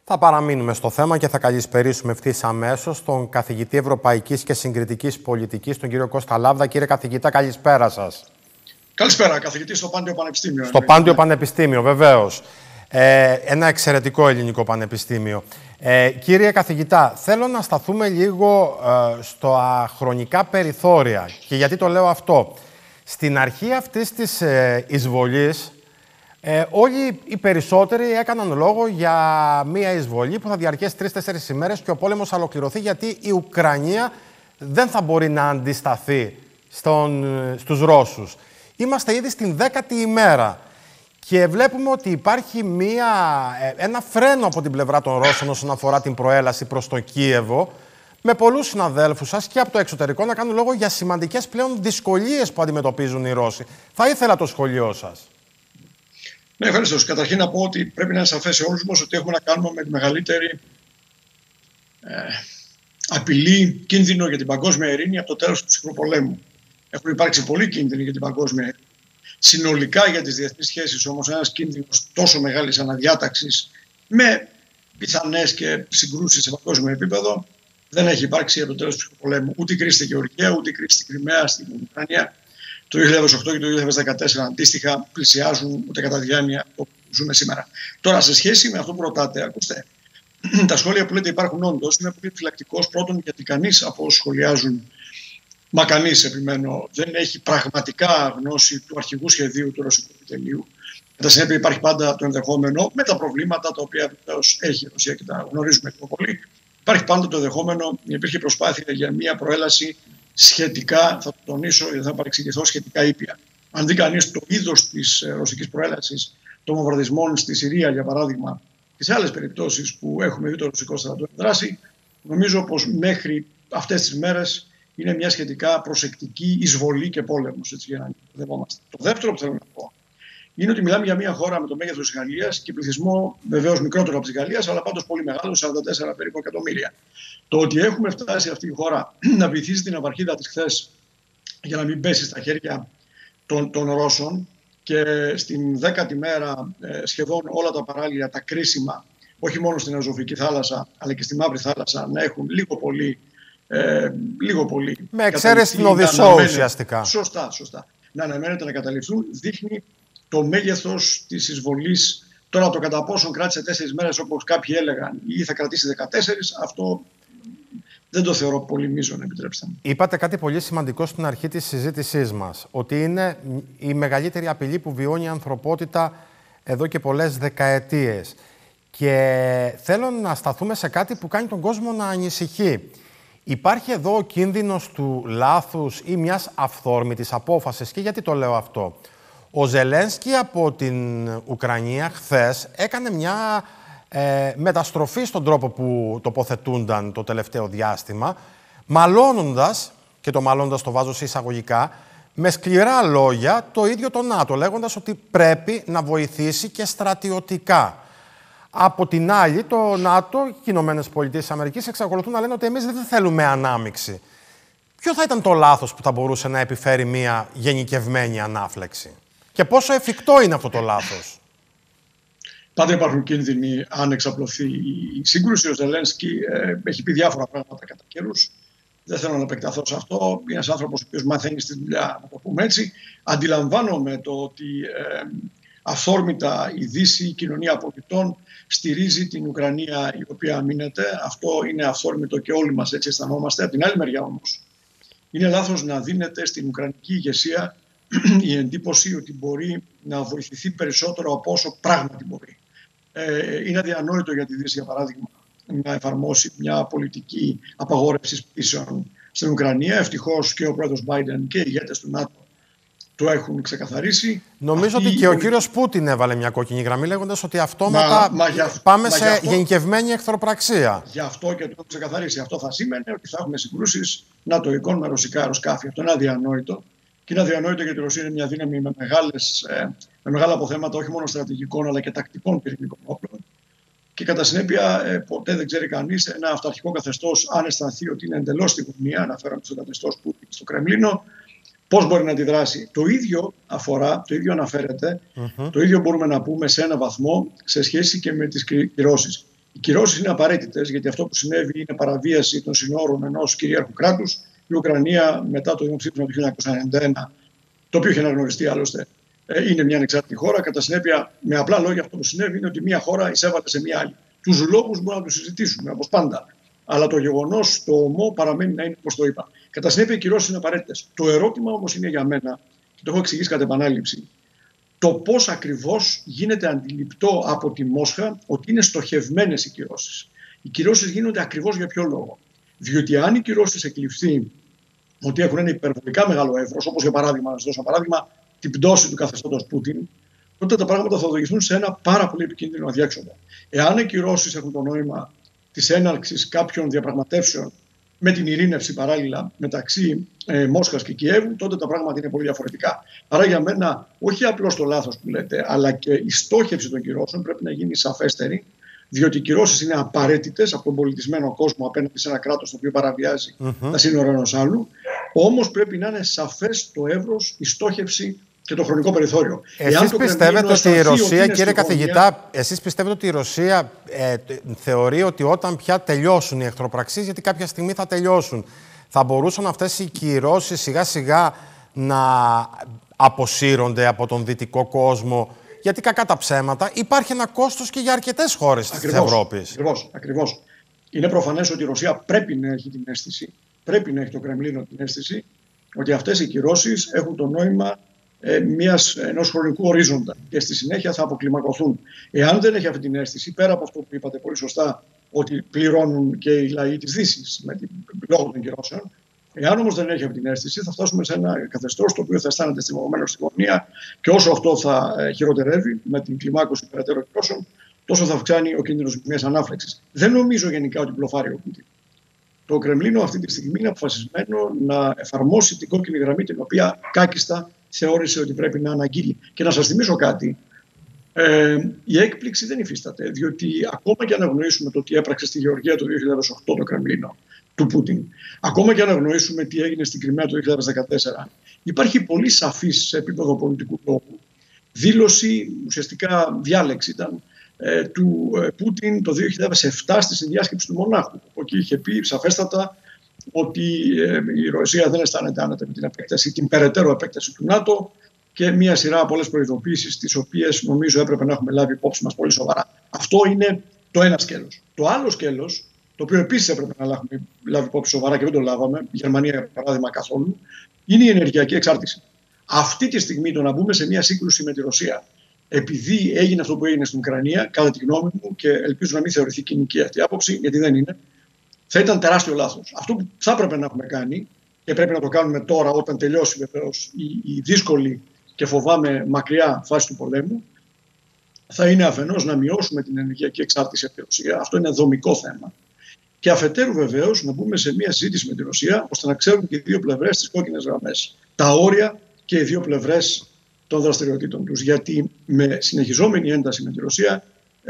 Θα παραμείνουμε στο θέμα και θα καλησπερίσουμε ευθύς αμέσως τον καθηγητή Ευρωπαϊκής και Συγκριτικής Πολιτικής, τον κύριο Κώστα Λάβδα. Κύριε καθηγητά, καλησπέρα σας. Καλησπέρα, καθηγητή στο Πάντιο Πανεπιστήμιο. Στο Πάντιο Πανεπιστήμιο, βεβαίως. Ένα εξαιρετικό ελληνικό πανεπιστήμιο. Κύριε καθηγητά, θέλω να σταθούμε λίγο στα χρονικά περιθώρια. Και γιατί το λέω αυτό? Στην αρχή αυτής της εισβολής, όλοι οι περισσότεροι έκαναν λόγο για μία εισβολή που θα διαρκέσει 3-4 ημέρες και ο πόλεμος θα ολοκληρωθεί, γιατί η Ουκρανία δεν θα μπορεί να αντισταθεί στους Ρώσους. Είμαστε ήδη στην 10η ημέρα και βλέπουμε ότι υπάρχει ένα φρένο από την πλευρά των Ρώσων όσον αφορά την προέλαση προς το Κίεβο, με πολλούς συναδέλφους σας και από το εξωτερικό να κάνουν λόγο για σημαντικές πλέον δυσκολίες που αντιμετωπίζουν οι Ρώσοι. Θα ήθελα το σχολείο σας. Ναι, ευχαριστώ. Καταρχήν να πω ότι πρέπει να είναι σαφές σε όλους μας ότι έχουμε να κάνουμε με τη μεγαλύτερη απειλή, κίνδυνο για την παγκόσμια ειρήνη από το τέλος του ψυχρού πολέμου. Έχουν υπάρξει πολλοί κίνδυνοι για την παγκόσμια ειρήνη. Συνολικά για τις διεθνείς σχέσεις όμως ένας κίνδυνος τόσο μεγάλης αναδιάταξης με πιθανές και συγκρούσεις σε παγκόσμιο επίπεδο δεν έχει υπάρξει από το τέλος του ψυχρού πολέμου. Ούτε η κρίση στη Γεωργία, ούτε η κρίση στην Κριμαία, στην Ουκρανία το 2008 και το 2014 αντίστοιχα πλησιάζουν ούτε κατά διάνοια που ζούμε σήμερα. Τώρα, σε σχέση με αυτό που ρωτάτε, ακούστε, τα σχόλια που λέτε υπάρχουν όντως. Είμαι πολύ φυλακτικός, πρώτον, γιατί κανείς από όσους σχολιάζουν, μα κανείς επιμένω, δεν έχει πραγματικά γνώση του αρχηγού σχεδίου του ρωσικού επιτελείου. Κατά συνέπεια, υπάρχει πάντα το ενδεχόμενο, με τα προβλήματα τα οποία βεβαίως έχει η Ρωσία και τα γνωρίζουμε πιο πολύ, υπάρχει πάντα το ενδεχόμενο, υπήρχε προσπάθεια για μια προέλαση σχετικά, θα το τονίσω γιατί θα παρεξηγηθώ, σχετικά ήπια. Αν δει κανείς το είδος της ρωσικής προέλασης των βομβαρδισμών στη Συρία, για παράδειγμα, και σε άλλες περιπτώσεις που έχουμε δει το ρωσικό στρατό δράση, νομίζω πως μέχρι αυτές τις μέρες είναι μια σχετικά προσεκτική εισβολή και πόλεμος, έτσι, για να δεχόμαστε. Το δεύτερο που θέλω να πω είναι ότι μιλάμε για μια χώρα με το μέγεθος της Γαλλίας και πληθυσμό βεβαίως μικρότερο από της Γαλλίας, αλλά πάντως πολύ μεγάλο, 44 περίπου εκατομμύρια. Το ότι έχουμε φτάσει αυτή η χώρα να βυθίσει την απαρχίδα της χθες για να μην πέσει στα χέρια των Ρώσων και στην 10η μέρα σχεδόν όλα τα παράλια, τα κρίσιμα, όχι μόνο στην Αζωφική θάλασσα αλλά και στη Μαύρη θάλασσα, να έχουν λίγο πολύ με εξαίρεση την Οδυσσό ουσιαστικά. Σωστά. Να αναμένεται να καταληφθούν, δείχνει το μέγεθος της εισβολής. Τώρα το κατά πόσον κράτησε 4 μέρες όπως κάποιοι έλεγαν ή θα κρατήσει 14, αυτό δεν το θεωρώ πολύ μείζον, επιτρέψτε μου. Είπατε κάτι πολύ σημαντικό στην αρχή της συζήτησής μας, ότι είναι η μεγαλύτερη απειλή που βιώνει η ανθρωπότητα εδώ και πολλές δεκαετίες. Και θέλω να σταθούμε σε κάτι που κάνει τον κόσμο να ανησυχεί. Υπάρχει εδώ ο κίνδυνος του λάθους ή μιας αυθόρμητης απόφασης. Και γιατί το λέω αυτό? Ο Ζελένσκι από την Ουκρανία χθες έκανε μια μεταστροφή στον τρόπο που τοποθετούνταν το τελευταίο διάστημα, μαλώνοντας, και το μαλώνοντας το βάζω σε εισαγωγικά, με σκληρά λόγια το ίδιο το ΝΑΤΟ, λέγοντας ότι πρέπει να βοηθήσει και στρατιωτικά. Από την άλλη, το ΝΑΤΟ και οι Ηνωμένες Πολιτείες της Αμερικής εξακολουθούν να λένε ότι εμείς δεν θέλουμε ανάμειξη. Ποιο θα ήταν το λάθος που θα μπορούσε να επιφέρει μια γενικευμένη ανάφλεξη? Και πόσο εφικτό είναι αυτό το λάθος? Πάντα υπάρχουν κίνδυνοι αν εξαπλωθεί η σύγκρουση. Ο Ζελένσκι έχει πει διάφορα πράγματα κατά καιρούς. Δεν θέλω να επεκταθώ σε αυτό. Είναι ένας άνθρωπος ο οποίος μαθαίνει στη δουλειά, να το πούμε έτσι. Αντιλαμβάνομαι το ότι αυθόρμητα η Δύση, η κοινωνία πολιτών στηρίζει την Ουκρανία η οποία αμήνεται. Αυτό είναι αυθόρμητο και όλοι μας έτσι αισθανόμαστε. Από την άλλη μεριά όμως, είναι λάθος να δίνεται στην Ουκρανική ηγεσία η εντύπωση ότι μπορεί να βοηθηθεί περισσότερο από όσο πράγματι μπορεί. Είναι αδιανόητο για τη Δύση, για παράδειγμα, να εφαρμόσει μια πολιτική απαγόρευση πτήσεων στην Ουκρανία. Ευτυχώς και ο πρόεδρος Biden και οι ηγέτες του ΝΑΤΟ το έχουν ξεκαθαρίσει. Νομίζω ότι και ο κύριος Πούτιν έβαλε μια κόκκινη γραμμή, λέγοντας ότι αυτόματα πάμε σε γενικευμένη εχθροπραξία. Γι' αυτό και το έχουν ξεκαθαρίσει. Αυτό θα σήμαινε ότι θα έχουμε συγκρούσεις νατοικών με ρωσικά αεροσκάφη. Αυτό είναι αδιανόητο. Και είναι αδιανόητο γιατί η Ρωσία είναι μια δύναμη με μεγάλα αποθέματα, όχι μόνο στρατηγικών αλλά και τακτικών πυρηνικών όπλων. Και κατά συνέπεια, ποτέ δεν ξέρει κανείς ένα αυταρχικό καθεστώς, αν αισθανθεί ότι είναι εντελώς στη γωνία, αναφέρομαι στο καθεστώς που είναι στο Κρεμλίνο, πώς μπορεί να αντιδράσει. Το ίδιο αναφέρεται, το ίδιο μπορούμε να πούμε σε ένα βαθμό σε σχέση και με τις κυρώσεις. Οι κυρώσεις είναι απαραίτητες, γιατί αυτό που συνέβη είναι παραβίαση των συνόρων ενός κυρίαρχου κράτους. Η Ουκρανία, μετά το δημοψήφισμα του 1991, το οποίο είχε αναγνωριστεί άλλωστε, είναι μια ανεξάρτητη χώρα. Κατά συνέπεια, με απλά λόγια, αυτό που συνέβη είναι ότι μια χώρα εισέβαλε σε μια άλλη. Τους λόγους μπορούμε να τους συζητήσουμε, όπως πάντα. Αλλά το γεγονός, το ομό, παραμένει να είναι όπως το είπα. Κατά συνέπεια, οι κυρώσεις είναι απαραίτητες. Το ερώτημα όμως είναι για μένα, και το έχω εξηγήσει κατά επανάληψη, το πώς ακριβώς γίνεται αντιληπτό από τη Μόσχα ότι είναι στοχευμένες οι κυρώσεις. Οι κυρώσεις γίνονται ακριβώς για ποιο λόγο? Διότι αν οι κυρώσεις εκλειφθεί ότι έχουν ένα υπερβολικά μεγάλο εύρος, όπως για παράδειγμα, να σας δώσω ένα παράδειγμα, την πτώση του καθεστώτος Πούτιν, τότε τα πράγματα θα οδηγηθούν σε ένα πάρα πολύ επικίνδυνο αδιέξοδο. Εάν οι κυρώσεις έχουν το νόημα της έναρξης κάποιων διαπραγματεύσεων με την ειρήνευση παράλληλα μεταξύ Μόσχας και Κιέβου, τότε τα πράγματα είναι πολύ διαφορετικά. Άρα για μένα, όχι απλώς το λάθος που λέτε, αλλά και η στόχευση των κυρώσεων πρέπει να γίνει σαφέστερη, διότι οι κυρώσεις είναι απαραίτητες από τον πολιτισμένο κόσμο απέναντι σε ένα κράτος το οποίο παραβιάζει τα σύνορα ενός άλλου. Όμως πρέπει να είναι σαφές το εύρος, η στόχευση και το χρονικό περιθώριο. Εσείς πιστεύετε ότι η Ρωσία, κύριε καθηγητά, εσείς πιστεύετε ότι η Ρωσία θεωρεί ότι όταν πια τελειώσουν οι εχθροπραξίες, γιατί κάποια στιγμή θα τελειώσουν, θα μπορούσαν αυτές οι κυρώσεις σιγά σιγά να αποσύρονται από τον δυτικό κόσμο? Γιατί κακά τα ψέματα, υπάρχει ένα κόστος και για αρκετές χώρες της Ευρώπης. Ακριβώς. Είναι προφανές ότι η Ρωσία πρέπει να έχει την αίσθηση, πρέπει να έχει το Κρεμλίνο την αίσθηση, ότι αυτές οι κυρώσεις έχουν το νόημα ενός χρονικού ορίζοντα και στη συνέχεια θα αποκλιμακωθούν. Εάν δεν έχει αυτή την αίσθηση, πέρα από αυτό που είπατε πολύ σωστά, ότι πληρώνουν και οι λαοί της Δύσης λόγω των κυρώσεων, εάν όμως δεν έχει αυτή την αίσθηση, θα φτάσουμε σε ένα καθεστώς το οποίο θα αισθάνεται στιμωμένο στη γωνία, και όσο αυτό θα χειροτερεύει με την κλιμάκωση περαιτέρω κυρώσεων, τόσο θα αυξάνει ο κίνδυνος μιας ανάφλεξης. Δεν νομίζω γενικά ότι μπλοφάρει ο Πούτιν. Το Κρεμλίνο αυτή τη στιγμή είναι αποφασισμένο να εφαρμόσει την κόκκινη γραμμή, την οποία κάκιστα θεώρησε ότι πρέπει να αναγγείλει. Και να σας θυμίσω κάτι. Η έκπληξη δεν υφίσταται, διότι ακόμα και αν αγνοήσουμε το τι έπραξε στη Γεωργία το 2008 το Κρεμλίνο του Πούτιν, ακόμα και αν αγνοήσουμε τι έγινε στην Κριμαία το 2014, υπάρχει πολύ σαφής σε επίπεδο πολιτικού λόγου δήλωση, ουσιαστικά διάλεξη ήταν, του Πούτιν το 2007 στη συνδιάσκεψη του Μονάχου. Εκεί είχε πει σαφέστατα ότι η Ρωσία δεν αισθάνεται άνετα με την επέκταση, την περαιτέρω επέκταση του ΝΑΤΟ, και μία σειρά από πολλές προειδοποίησεις, τις οποίες νομίζω έπρεπε να έχουμε λάβει υπόψη μας πολύ σοβαρά. Αυτό είναι το ένα σκέλος. Το άλλο σκέλος, το οποίο επίσης έπρεπε να λάβει υπόψη σοβαρά και δεν το λάβαμε, η Γερμανία για παράδειγμα καθόλου, είναι η ενεργειακή εξάρτηση. Αυτή τη στιγμή το να μπούμε σε μία σύγκρουση με τη Ρωσία, επειδή έγινε αυτό που έγινε στην Ουκρανία, κατά τη γνώμη μου, και ελπίζω να μην θεωρηθεί κοινική αυτή η άποψη, γιατί δεν είναι, θα ήταν τεράστιο λάθος. Αυτό που θα έπρεπε να έχουμε κάνει, και πρέπει να το κάνουμε τώρα, όταν τελειώσει βεβαίως η δύσκολη και φοβάμαι μακριά φάση του πολέμου, θα είναι αφενός να μειώσουμε την ενεργειακή εξάρτηση από τη Ρωσία. Αυτό είναι δομικό θέμα. Και αφετέρου βεβαίως να μπούμε σε μια συζήτηση με τη Ρωσία, ώστε να ξέρουν και οι δύο πλευρές τις κόκκινες γραμμές, τα όρια και οι δύο πλευρές των δραστηριοτήτων τους. Γιατί με συνεχιζόμενη ένταση με τη Ρωσία,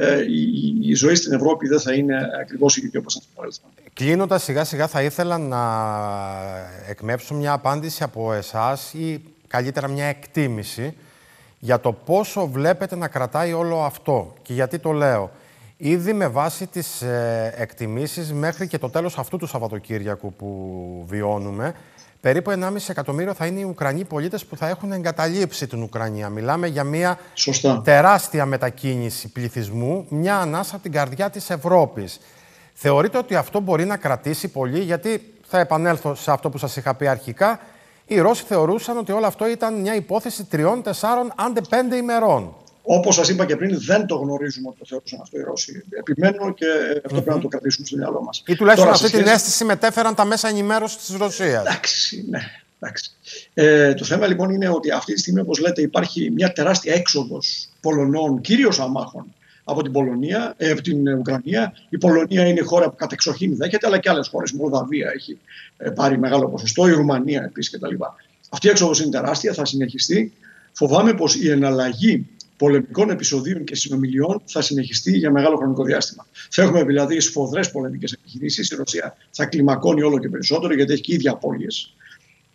η ζωή στην Ευρώπη δεν θα είναι ακριβώς η ίδια όπως ήταν στο παρελθόν. Κλείνοντας σιγά σιγά, θα ήθελα να εκμέψω μια απάντηση από εσάς, ή καλύτερα μια εκτίμηση για το πόσο βλέπετε να κρατάει όλο αυτό. Και γιατί το λέω? Ήδη με βάση τις εκτιμήσεις, μέχρι και το τέλος αυτού του Σαββατοκύριακου που βιώνουμε, περίπου 1,5 εκατομμύριο θα είναι οι Ουκρανοί πολίτες που θα έχουν εγκαταλείψει την Ουκρανία. Μιλάμε για μια τεράστια μετακίνηση πληθυσμού, μια ανάσα από την καρδιά της Ευρώπης. Θεωρείτε ότι αυτό μπορεί να κρατήσει πολύ? Γιατί θα επανέλθω σε αυτό που σας είχα πει αρχικά. Οι Ρώσοι θεωρούσαν ότι όλο αυτό ήταν μια υπόθεση 3, 4, άντε 5 ημερών. Όπως σας είπα και πριν, δεν το γνωρίζουμε ότι το θεωρούσαν αυτό οι Ρώσοι. Επιμένω και αυτό πρέπει να το κρατήσουμε στο μυαλό μας. Ή τουλάχιστον αυτή την αίσθηση μετέφεραν τα μέσα ενημέρωσης της Ρωσίας. Εντάξει, ναι. Το θέμα λοιπόν είναι ότι αυτή τη στιγμή, όπως λέτε, υπάρχει μια τεράστια έξοδος Πολωνών, κυρίως αμάχων, από την Πολωνία, από την Ουκρανία. Η Πολωνία είναι η χώρα που κατεξοχήν δέχεται, αλλά και άλλες χώρες. Η Μολδαβία έχει πάρει μεγάλο ποσοστό, η Ρουμανία επίσης κτλ. Αυτή η έξοδος είναι τεράστια, θα συνεχιστεί. Φοβάμαι πως η εναλλαγή πολεμικών επεισοδίων και συνομιλιών θα συνεχιστεί για μεγάλο χρονικό διάστημα. Θα έχουμε δηλαδή σφοδρές πολεμικές επιχειρήσεις. Η Ρωσία θα κλιμακώνει όλο και περισσότερο, γιατί έχει και ίδια απώλειες.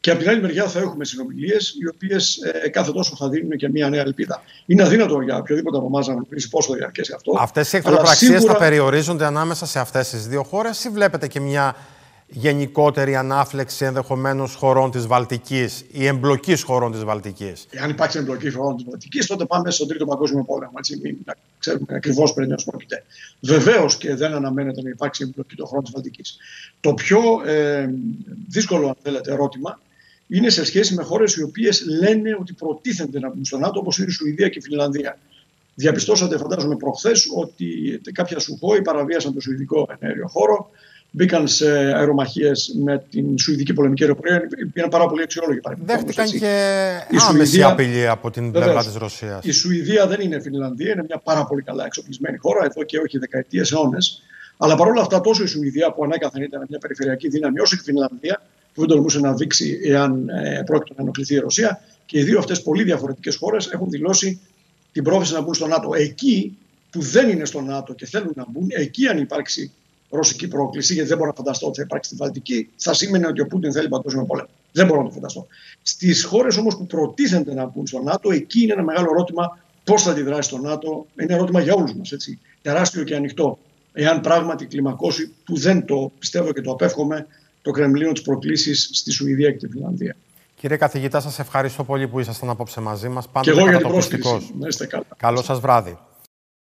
Και από την άλλη μεριά θα έχουμε συνομιλίες, οι οποίες κάθε τόσο θα δίνουν και μια νέα ελπίδα. Είναι αδύνατο για οποιοδήποτε από εμάς να γνωρίσει πόσο θα διαρκέσει αυτό. Αυτές οι εχθροπραξίες σίγουρα θα περιορίζονται ανάμεσα σε αυτές τις δύο χώρες, ή βλέπετε και μια γενικότερη ανάφλεξη ενδεχομένως χωρών της Βαλτικής ή εμπλοκής χωρών της Βαλτικής? Αν υπάρξει εμπλοκή χωρών της Βαλτικής, τότε πάμε στον Τρίτο Παγκόσμιο Πόλεμο. Έτσι, μην ξέρουμε ακριβώς περί τίνος πρόκειται. Βεβαίως και δεν αναμένεται να υπάρξει εμπλοκή των χωρών της Βαλτικής. Το πιο δύσκολο, αν θέλετε, ερώτημα είναι σε σχέση με χώρες οι οποίες λένε ότι προτίθενται να μπουν στο ΝΑΤΟ, όπως είναι η Σουηδία και η Φινλανδία. Διαπιστώσατε, φαντάζομαι, προχθές ότι κάποια Σουχόι παραβίασαν το σουηδικό εναέριο χώρο, μπήκαν σε αερομαχίες με την Σουηδική πολεμική αεροπορία. Είναι πάρα πολύ αξιόλογοι. Δέχτηκαν και άμεση απειλή από την πλευρά της Ρωσίας. Η Σουηδία δεν είναι Φινλανδία, είναι μια πάρα πολύ καλά εξοπλισμένη χώρα, εδώ και όχι δεκαετίες, αιώνες. Αλλά παρόλα αυτά, τόσο η Σουηδία που ανέκαθεν ήταν μια περιφερειακή δύναμη, όσο και η Φινλανδία, που δεν τολμούσε να δείξει εάν πρόκειται να ενοχληθεί η Ρωσία, και οι δύο αυτές πολύ διαφορετικές χώρες έχουν δηλώσει την πρόθεση να μπουν στο ΝΑΤΟ. Εκεί που δεν είναι στο ΝΑΤΟ και θέλουν να μπουν, εκεί αν υπάρξει ρωσική πρόκληση, γιατί δεν μπορώ να φανταστώ ότι θα υπάρξει στη Βαλτική, θα σήμαινε ότι ο Πούτιν θέλει παγκόσμιο πόλεμο. Δεν μπορώ να το φανταστώ. Στις χώρες όμως που προτίθενται να μπουν στο ΝΑΤΟ, εκεί είναι ένα μεγάλο ερώτημα πώς θα αντιδράσει το ΝΑΤΟ. Είναι ερώτημα για όλους μας, έτσι. Τεράστιο και ανοιχτό. Εάν πράγματι κλιμακώσει, που δεν το πιστεύω και το απέφχομαι, το Κρεμλίνο της προκλήσης στη Σουηδία και τη Φινλανδία. Κύριε καθηγητά, σας ευχαριστώ πολύ που ήσασταν απόψε μαζί μας. Και εγώ για την πρόσκληση. Καλό σας βράδυ.